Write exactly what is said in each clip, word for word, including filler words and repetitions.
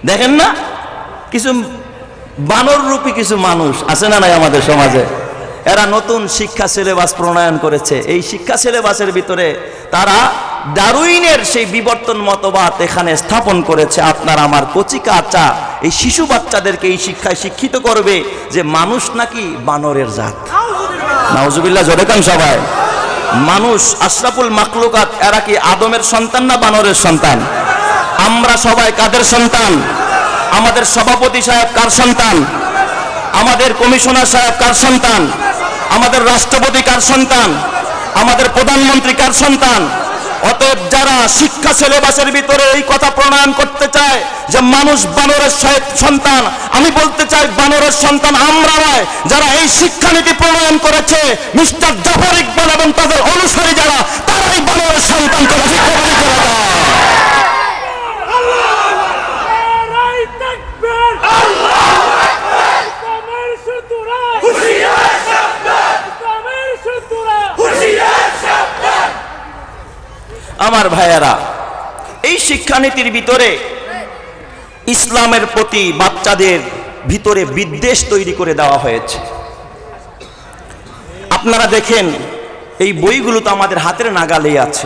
দেখেন না, কিছু বানর রূপী কিছু মানুষ আছে না নাই আমাদের সমাজে, এরা নতুন শিক্ষা সিলেবাস প্রণয়ন করেছে। এই শিক্ষা সিলেবাসের ভিতরে তারা ডারউইনের সেই বিবর্তন মতবাদ এখানে স্থাপন করেছে। আপনার আমার কচি কাঁচা এই শিশু বাচ্চাদেরকে এই শিক্ষায় শিক্ষিত করবে যে মানুষ নাকি বানরের জাত। নাউজুবিল্লাহ, জোরে কান সবাই। মানুষ আশরাফুল মাখলুকাত, এরা কি আদমের সন্তান না বানরের সন্তান? আমরা সবাই কাদের সন্তান? আমাদের সভাপতি সাহেব কার সন্তান? আমাদের কমিশনার সাহেব কার সন্তান? আমাদের রাষ্ট্রপতি কার সন্তান? আমাদের প্রধানমন্ত্রী কার সন্তান? অতএব যারা শিক্ষা সিলেবাসের ভিতরে এই কথা প্রণয়ন করতে চায় যে মানুষ বানরের সন্তান, আমি বলতে চাই বানরের সন্তান আমরা নয়। যারা এই শিক্ষানীতি প্রণয়ন করেছে মিস্টার জাফর ইকবাল এবং তাদের অনুসারী যারা, তারাই বানরের সন্তান করে শিক্ষানীতি করে দেয়। আমার ভাইয়েরা, এই শিক্ষানীতির ভিতরে ইসলামের প্রতি বাচ্চাদের ভিতরে বিদ্বেষ তৈরি করে দেওয়া হয়েছে। আপনারা দেখেন এই বইগুলো তো আমাদের হাতের নাগালেই আছে।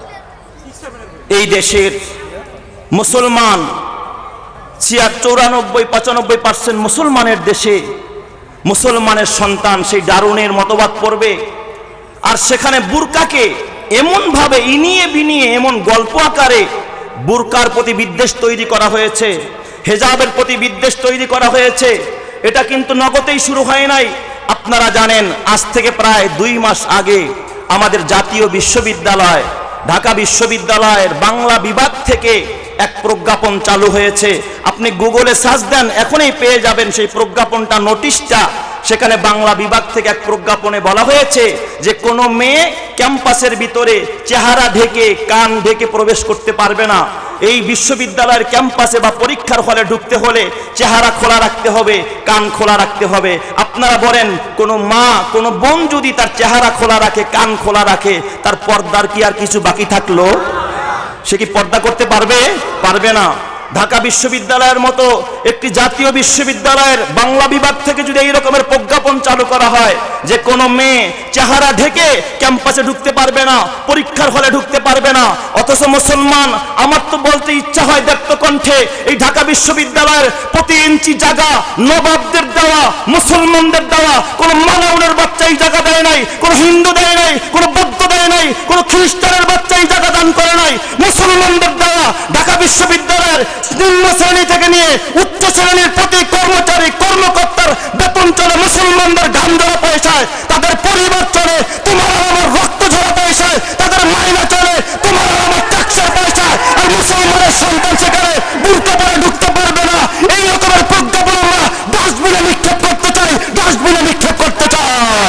এই দেশের মুসলমান ছিয়াত্তর চৌরানব্বই পঁচানব্বই পার্সেন্ট মুসলমানের দেশে মুসলমানের সন্তান সেই ডারউইনের মতবাদ পড়বে, আর সেখানে বুরকাকে এমন ভাবে ইনিয়ে বিনিয়ে এমন গল্প আকারে বুরকার প্রতি বিদ্বেষ তৈরি করা হয়েছে, হেজাবের প্রতি বিদ্বেষ তৈরি করা হয়েছে। এটা কিন্তু নগদেই শুরু হয় নাই। আপনারা জানেন আজ থেকে প্রায় দুই মাস আগে আমাদের জাতীয় বিশ্ববিদ্যালয় ঢাকা বিশ্ববিদ্যালয়ের বাংলা বিভাগ থেকে এক প্রজ্ঞাপন চালু হয়েছে। আপনি গুগলে সার্চ দেন, এখনই পেয়ে যাবেন সেই প্রজ্ঞাপনটা, নোটিশটা। সেখানে বাংলা বিভাগ থেকে এক প্রজ্ঞাপনে বলা হয়েছে যে কোনো মেয়ে ক্যাম্পাসের ভিতরে চেহারা ঢেকে কান ঢেকে প্রবেশ করতে পারবে না। এই বিশ্ববিদ্যালয়ের ক্যাম্পাসে বা পরীক্ষার হলে ঢুকতে হলে চেহারা খোলা রাখতে হবে, কান খোলা রাখতে হবে। আপনারা বলেন, কোনো মা কোনো বোন যদি তার চেহারা খোলা রাখে, কান খোলা রাখে, তার পর্দার কি আর কিছু বাকি থাকলো? সে কি পর্দা করতে পারবে? পারবে না। ঢাকা বিশ্ববিদ্যালয়ের মতো একটি জাতীয় বিশ্ববিদ্যালয়ের বাংলা বিভাগ থেকে যদি এই রকমের প্রজ্ঞাপন চালু করা হয় যে কোনো মেয়ে চেহারা ঢেকে ক্যাম্পাসে ঢুকতে পারবে না, পরীক্ষার হলে ঢুকতে পারবে না, অথচ মুসলমান, আমার তো বলতে ইচ্ছা হয় ব্যক্ত কণ্ঠে, এই ঢাকা বিশ্ববিদ্যালয়ের প্রতি ইঞ্চি জায়গা নবাবদের দেওয়া, মুসলমানদের দেওয়া। কোনো মানবের বাচ্চা এই জায়গা দেয় নাই, কোনো হিন্দু দেয় নাই, কোনো বৌদ্ধ দেয় নাই, কোনো খ্রিস্টানের বাচ্চা এই জায়গা দান করে নাই, মুসলমানদের দেওয়া। ঢাকা বিশ্ববিদ্যালয়ের নিম্ন শ্রেণী থেকে নিয়ে উচ্চ শ্রেণীর প্রতি কর্মচারী কর্মকর্তার বেতন চলে মুসলমানদের ঘাম দেওয়া পয়সায়, তাদের পরিবার চলে তোমার আমার রক্ত ঝরা পয়সায়, তাদের মাইনা চলে তোমার আমার ট্যাক্সের পয়সায়, আর মুসলমানের সন্তান সেখানে বুরকা পরে ঢুকতে পারবে না। এই রকমের প্রজ্ঞাপন আমরা ডাস্টবিনে নিক্ষেপ করতে চাই, ডাস্টবিনে নিক্ষেপ করতে চাই।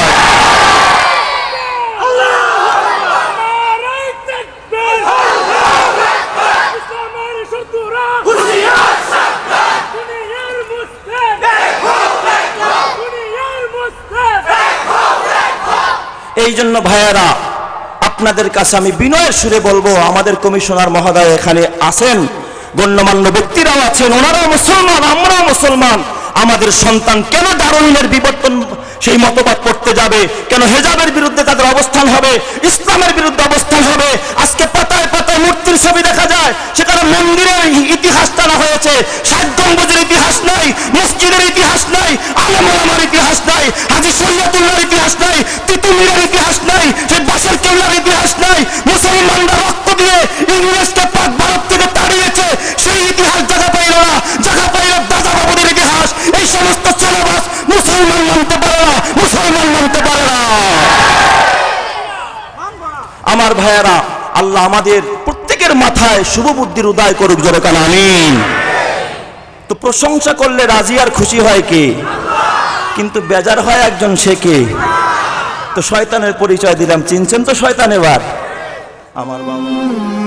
এই জন্য ভাইয়েরা, আপনাদের কাছে আমি বিনয়ের সুরে বলবো, আমাদের কমিশনার মহোদয় এখানে আছেন, গণ্যমান্য ব্যক্তিরাও আছেন, ওনারাও মুসলমান, আমরাও মুসলমান। আমাদের সন্তান কেন ডারউইনের বিবর্তন সেই মতবাদ পড়তে যাবে? কেন হেজাবের বিরুদ্ধে তাদের অবস্থান হবে, ইসলামের বিরুদ্ধে অবস্থান হবে? আজকে পাতায় পাতায় মূর্তির ছবি দেখা যায়, সেখানে মন্দিরের ইতিহাস টানা হয়েছে, ষাট গম্বুজের ইতিহাস নাই, মসজিদের ইতিহাস নাই, আলেম ওলামার ইতিহাস নাই, হাজী শরীয়তুল্লাহর ইতিহাস নাই, তিতুমিরের ইতিহাস নাই, সেই বাসের কেল্লার ইতিহাস নাই। মুসলমানরা রক্ত দিয়ে ইংরেজকে পাক ভারত থেকে তাড়িয়েছে, সেই ইতিহাস জায়গা পাইল না। জায়গা পাইল দাদা বাবুদের ইতিহাস। এই সমস্ত সিলেবাস মুসলমান মানতে পারে না, মুসলমান মানতে পারে না। আমার ভাইয়েরা, আল্লাহ আমাদের প্রত্যেকের মাথায় শুভ বুদ্ধির উদয় করুক, জোরে কান আমিন। তো প্রশংসা করলে রাজি আর খুশি হয় কে? কিন্তু বেজার হয় একজন, সে কে? তো শয়তানের পরিচয় দিলাম, চিনছেন তো শয়তান? এবার আমার বাবা